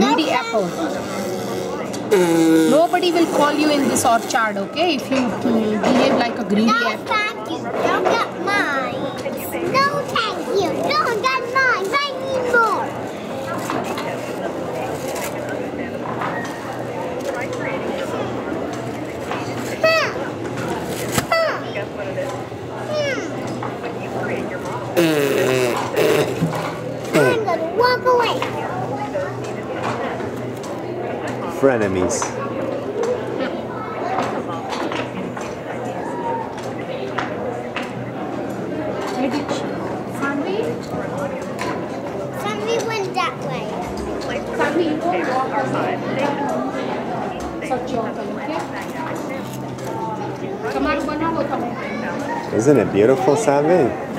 greedy apple. Nobody will call you in this orchard, okay? If you behave like a greedy apple. No, thank you. Don't get mine. No, thank you. Don't get mine. I need more. I'm gonna walk away. Frenemies. Sanvi went that way. Sanvi, you don't walk outside. Such your okay? Isn't it beautiful, Sanvi?